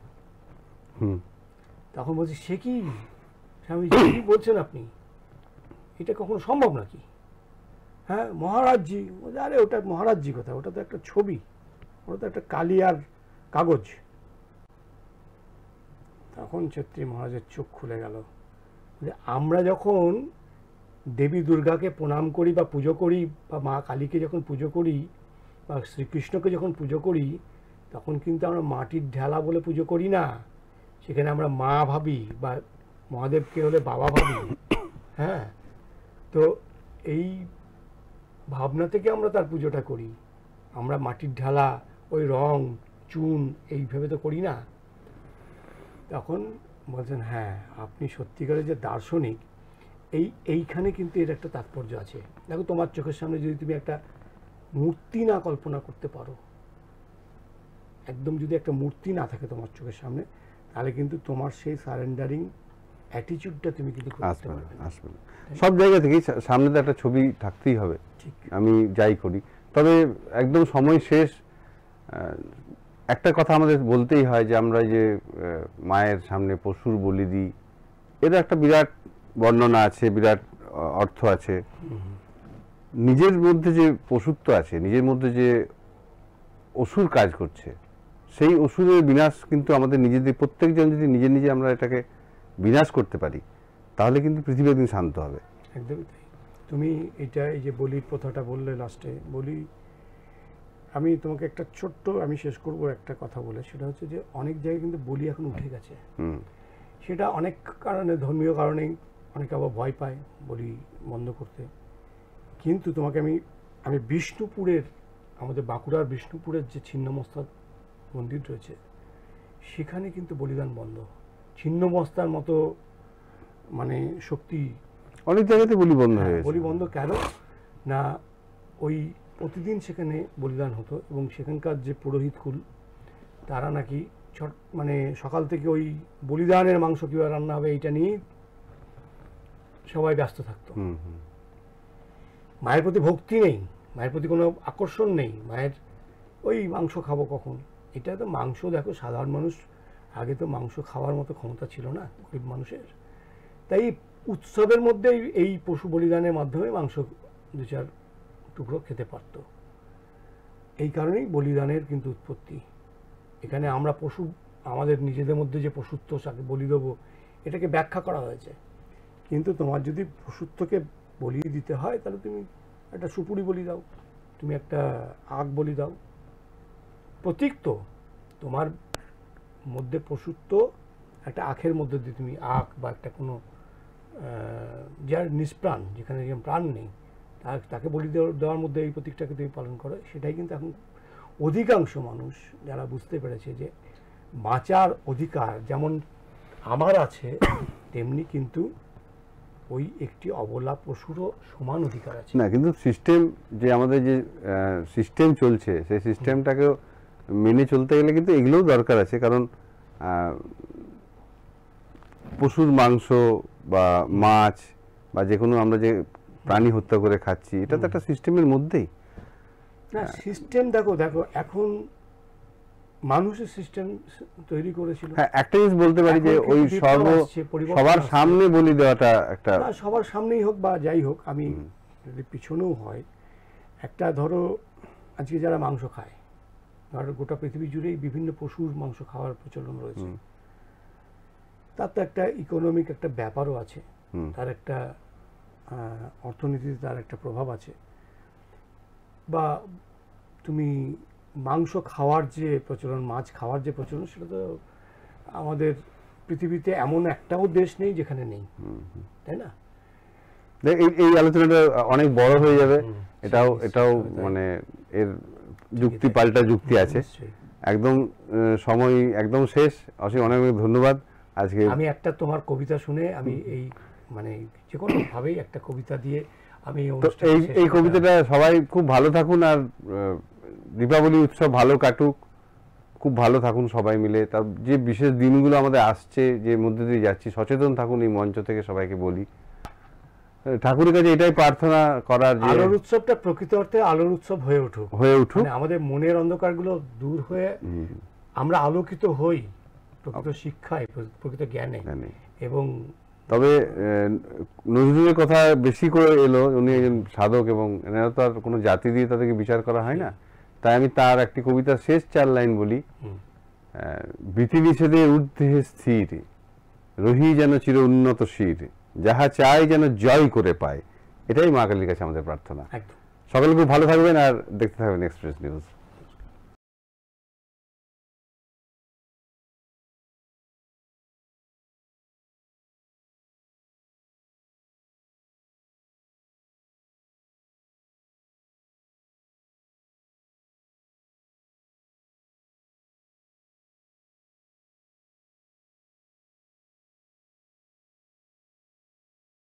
তখন বলছে, সে কি স্বামীজি, কি বলছেন আপনি, এটা কখনো সম্ভব নাকি? হ্যাঁ, মহারাজজি। বলছে, আরে ওটা মহারাজজি কথা, ওটা তো একটা ছবি, ওটা তো একটা কালি আর কাগজ। তখন ছেত্রী মহারাজের চোখ খুলে গেল, যে আমরা যখন দেবী দুর্গাকে প্রণাম করি বা পুজো করি, বা মা কালীকে যখন পুজো করি, বা শ্রীকৃষ্ণকে যখন পুজো করি, তখন কিন্তু আমরা মাটির ঢালা বলে পুজো করি না, সেখানে আমরা মা ভাবি, বা মহাদেবকে হলে বাবা ভাবি। হ্যাঁ, তো এই ভাবনা থেকে আমরা তার পুজোটা করি। আমরা মাটির ঢালা, ওই রং চুন এইভাবে তো করি না। তখন বলছেন হ্যাঁ আপনি সত্যিকারের যে দার্শনিক, এইখানে কিন্তু এর একটা তাৎপর্য আছে। দেখো তোমার চোখের সামনে যদি তুমি একটা মূর্তি না কল্পনা করতে পারো, একদম যদি একটা মূর্তি না থাকে তোমার চোখের সামনে, তাহলে কিন্তু তোমার সেই সারেন্ডারিং অ্যাটিটিউডটা তুমি কিন্তু করতে পারবে না। আসবে না। সব জায়গা থেকেই সামনে তো একটা ছবি থাকতেই হবে, ঠিক। আমি যাই করি। তবে একদম সময় শেষ, একটা কথা আমাদের বলতেই হয় যে আমরা যে মায়ের সামনে পশুর বলি দিই, এর একটা বিরাট বর্ণনা আছে, বিরাট অর্থ আছে। নিজের মধ্যে যে পশুত্ব আছে, নিজের মধ্যে যে অসুর কাজ করছে, সেই অসুরের বিনাশ কিন্তু আমাদের নিজেদের প্রত্যেকজন যদি নিজে নিজে আমরা এটাকে বিনাশ করতে পারি, তাহলে কিন্তু পৃথিবী একদিন শান্ত হবে। একদমই তাই। তুমি এটা এই যে বলির প্রথাটা বললে লাস্টে, বলি আমি তোমাকে একটা ছোট্ট, আমি শেষ করব একটা কথা বলে, সেটা হচ্ছে যে অনেক জায়গায় কিন্তু বলি এখন উঠে গেছে। সেটা অনেক কারণে, ধর্মীয় কারণেই অনেকে আবার ভয় পায় বলি বন্ধ করতে। কিন্তু তোমাকে আমি বিষ্ণুপুরের, আমাদের বাঁকুড়ার বিষ্ণুপুরের যে ছিন্নমস্তা মন্দির রয়েছে, সেখানে কিন্তু বলিদান বন্ধ। ছিন্নমস্তার মতো মানে শক্তি অনেক জায়গাতে বলি বন্ধ হয়ে গেছে। বলি বন্ধ কেন না, ওই প্রতিদিন সেখানে বলিদান হতো এবং সেখানকার যে পুরোহিতকুল তারা নাকি মানে সকাল থেকে ওই বলিদানের মাংস কীভাবে রান্না হবে এইটা নিয়ে সবাই ব্যস্ত থাকতো। মায়ের প্রতি ভক্তি নেই, মায়ের প্রতি কোনো আকর্ষণ নেই, মায়ের ওই মাংস খাবো কখন। এটা তো মাংস, দেখো সাধারণ মানুষ আগে তো মাংস খাওয়ার মতো ক্ষমতা ছিল না গরিব মানুষের, তাই উৎসবের মধ্যে এই পশু বলিদানের মাধ্যমে মাংস দু চার টুকরো খেতে পারত। এই কারণেই বলিদানের কিন্তু উৎপত্তি। এখানে আমরা পশু, আমাদের নিজেদের মধ্যে যে পশুত্ব, তাকে বলি দেবো, এটাকে ব্যাখ্যা করা হয়েছে। কিন্তু তোমার যদি পশুত্বকে বলি দিতে হয়, তাহলে তুমি একটা সুপুরি বলি দাও, তুমি একটা আখ বলি দাও। প্রতীক তো তোমার মধ্যে পশুত্ব, একটা আখের মধ্যে দিয়ে তুমি আখ বা একটা কোনো যার নিষ্প্রাণ, যেখানে প্রাণ নেই, তাকে বলি দেওয়ার মধ্যে এই প্রতীকটাকে তুমি পালন করো। সেটাই কিন্তু এখন অধিকাংশ মানুষ যারা বুঝতে পেরেছে যে বাঁচার অধিকার যেমন আমার আছে, তেমনি কিন্তু ওই একটি অবলা পশুরও সমান অধিকার আছে। না, কিন্তু সিস্টেম, যে আমাদের যে সিস্টেম চলছে, সেই সিস্টেমটাকেও মেনে চলতে গেলে কিন্তু এগুলোও দরকার আছে। কারণ পশুর মাংস বা মাছ বা যে কোনো আমরা যে প্রাণী হত্যা করে খাচ্ছি, এটা তো একটা সিস্টেমের মধ্যেই। না সিস্টেম, দেখো এখন মানুষের সিস্টেম তৈরি করেছিল। হ্যাঁ, একটা জিনিস বলতে পারি যে ওই সবার সামনে বলি দেওয়াটা একটা, সবার সামনেই হোক বা যাই হোক, আমি যদি পিছনেও হয়, একটা ধরো আজকে যারা মাংস খায়, ধরো গোটা পৃথিবী জুড়েই বিভিন্ন পশুর মাংস খাওয়ার প্রচলন রয়েছে, তার তো একটা ইকোনমিক একটা ব্যাপারও আছে, তার একটা অর্থনীতিতে তার একটা প্রভাব আছে। বা তুমি মাংস খাওয়ার যে প্রচলন, মাছ খাওয়ার যে প্রচলন, সেটা তো আমাদের পৃথিবীতে এমন একটাও দেশ নেই যেখানে নেই, তাই না? এই আলোচনাটা অনেক বড় হয়ে যাবে। এটাও মানে এর যুক্তি পাল্টা যুক্তি আছে। একদম সময় একদম শেষ। অসীম অনেক অনেক ধন্যবাদ। আজকে আমি একটা তোমার কবিতা শুনে আমি এই মানে যে কোনো ভাবেই একটা কবিতা দিয়ে আমি এই কবিতাটা, সবাই খুব ভালো থাকুন আর দীপাবলি উৎসব ভালো কাটুক, খুব ভালো থাকুন সবাই মিলে। তার যে বিশেষ দিনগুলো আমাদের আসছে, যে মধ্যে দিয়ে যাচ্ছি, সচেতন থাকুন। এই মঞ্চ থেকে সবাইকে বলি, ঠাকুরের কাছে এটাই প্রার্থনা করার যে আলোর উৎসবটা প্রকৃত অর্থে আলোর উৎসব হয়ে উঠুক, আমাদের মনের অন্ধকারগুলো দূর হয়ে আমরা আলোকিত হই প্রকৃত শিক্ষায়, প্রকৃত জ্ঞানে। এবং তবে নজরুলের কথা বেশি করে এলো, উনি একজন সাধক এবং এনারা তো আর কোনো জাতি দিয়ে তাদেরকে বিচার করা হয় না। তাই আমি তার একটি কবিতার শেষ 4 লাইন বলি। বিধিনিষেধে ঊর্ধ্বে স্থির, রহি যেন চির উন্নত শির, যাহা চাই যেন জয় করে পায়। এটাই মা কালীর কাছে আমাদের প্রার্থনা। সকলে খুব ভালো থাকবেন আর দেখতে থাকবেন এক্সপ্রেস নিউজ।